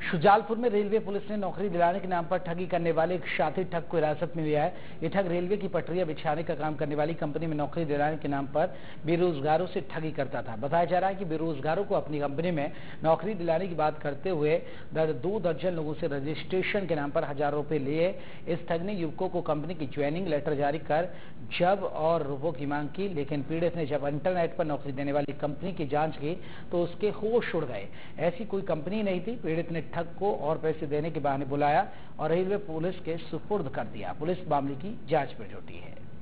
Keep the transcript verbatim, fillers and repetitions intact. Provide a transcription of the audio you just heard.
शुजालपुर में railway police ने नौकरी दिलाने के नाम पर ठगी करने वाले एक साथी ठग को हिरासत में लिया है। ये ठग रेलवे की पटरियां बिछाने का काम करने वाली कंपनी में नौकरी दिलाने के नाम पर बेरोजगारों से ठगी करता था। बताया जा रहा है कि बेरोजगारों को अपनी कंपनी में नौकरी दिलाने की बात करते हुए दो दर्जन लोगों से रजिस्ट्रेशन के नाम पर हजारों रुपए लिए। इस ठग ने युवकों को कंपनी की ज्वाइनिंग लेटर जारी कर जब और रुपयों की मांग की, लेकिन पीड़ित ने जब इंटरनेट पर नौकरी देने वाली कंपनी की जांच की तो उसके होश उड़ गए। ऐसी कोई कंपनी नहीं थी। पीड़ित ने ठग को और पैसे देने के बहाने बुलाया और रेलवे पुलिस के सुपुर्द कर दिया। पुलिस मामले की जांच में जुटी है।